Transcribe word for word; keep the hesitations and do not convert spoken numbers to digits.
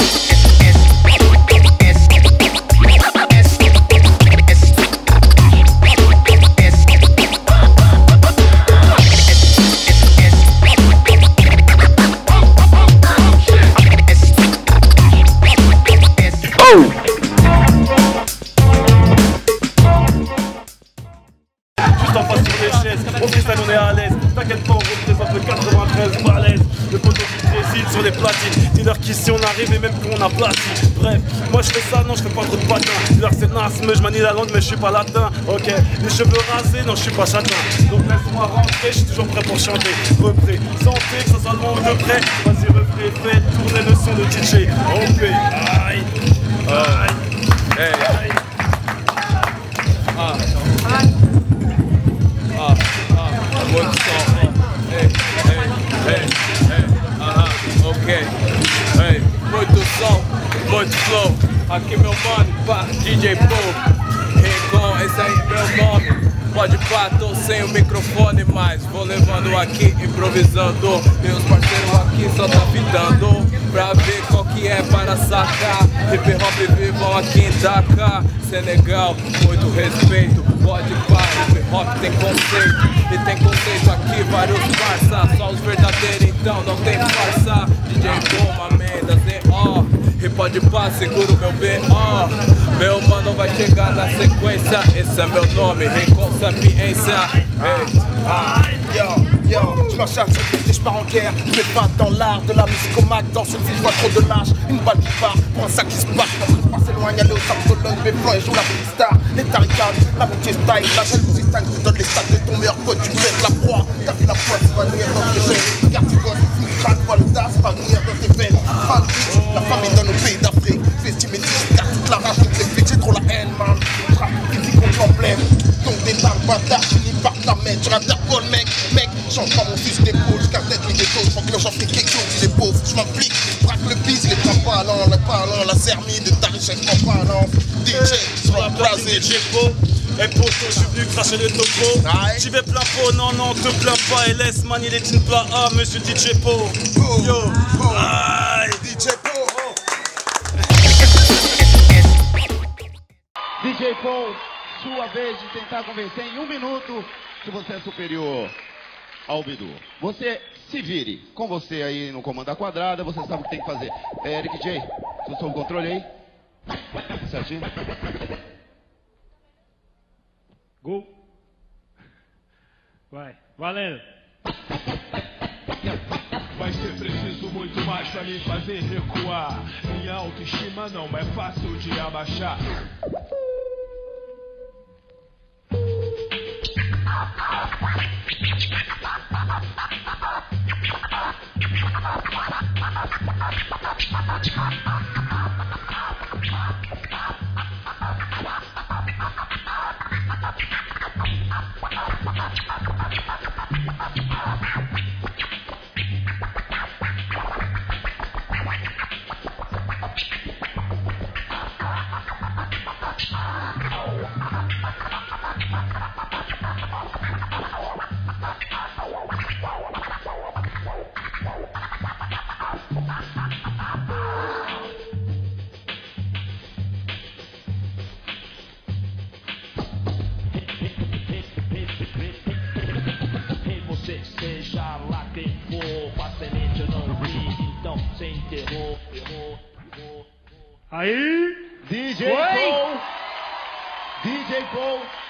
Juste en face sur les chaises, on freestyle, on est à l'aise. T'inquiète pas, on représente le quatre-vingt-treize malaise. Le poteau qui préside sur les platines. Dis-leur qu'ici on arrive et même qu'on a placé. Bref, moi je fais ça, non je fais pas trop de patins. Dis-leur que c'est naze, mais je manie la langue mais je suis pas latin. Ok, les cheveux rasés, non je suis pas châtain. Donc laisse-moi rentrer, je suis toujours prêt pour chanter. Repré, santé, que ça soit loin ou de près. Vas-y refrais, fais tourner le son de D J. Ok, aïe, aïe, hey. aïe. Ah, ah, ah, muito som, hey, hey, hey, hey, aham, ok, hey, muito som, muito flow, aqui meu mano, pá, D J Paul, Recon, esse aí é meu nome. Pode pá, tô sem o microfone, mas vou levando aqui, improvisando. Meus parceiros aqui só tá fitando pra ver qual que é para sacar. Hip hop vivam aqui em Dakar, Senegal, muito respeito. Pode pá, hip hop tem conceito. E tem conceito aqui, vários parça. Só os verdadeiros então, não tem farsa. D J Boom, amenda, Z O. E pode pá, seguro meu B O. Meu mano vai chegar na sequência. Esse é meu nome, Recon Sapiência. Hey. Ah, yo, yo, je m'acharne sur le je pars en guerre. Je mets pas dans l'art de la musique au Mac. Dans ce film, je vois trop de lâche. Une balle qui part pour un sac qui se bat. Quand je passe s'éloigne, aller au Samsologne. Mes plans et joue la petite star. Les taricades, la moitié style. La jalousie style, tu donnes les stats de ton meilleur pote. Tu perds la proie. T'as fait la poisse, va nuire dans tes veines. Regarde, tu gosses, une craque, vois le das, va nuire dans tes veines. Fan bitch, la famille donne au pays d'Afrique. Fais estimer dix, garde toute la rage, toutes les flics. J'ai trop la haine, man. Traque, physique contre l'emblème. Donc des barres bâtards, finis par te la mettre. Tu interpolles, mec, mec. Change pas mon fils d'épaule, jusqu'à tête mis des taux. Je que j'en fais quelque chose, il est pauvre, je m'implique. Braque le bis, les bras parlants, les parlants, la sermie de ta richesse en parlant. D J, sur la place D J Paul. Et poto, je suis venu cracher les topos. J'y vais plein pot, non, non, te plains pas. Et laisse man, il est une plat A, monsieur D J Paul. Yo, aïe, D J Paul. D J Paul, sua vez de tentar convencer em um minuto que você é superior ao Bidu. Você se vire. Com você aí no comando da quadrada, você sabe o que tem que fazer. É, Eric J, você sob o controle aí? Certinho? Gol. Vai. Valendo. Vai ser preciso muito mais pra me fazer recuar. Minha autoestima não é fácil de abaixar. Seja lá quem for, facilmente eu não vi, então sem terror, terror, terror. Aí, D J Paul, D J Paul.